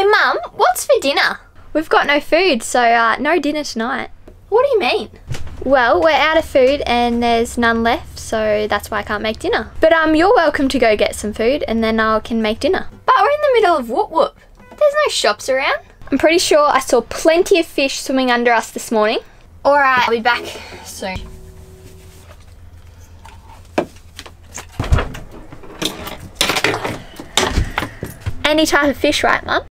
Mum, what's for dinner? We've got no food, so no dinner tonight. What do you mean? Well, we're out of food and there's none left, so that's why I can't make dinner. But you're welcome to go get some food and then I can make dinner. But we're in the middle of Whoop Whoop. There's no shops around. I'm pretty sure I saw plenty of fish swimming under us this morning. Alright, I'll be back soon. Any type of fish, right, Mum?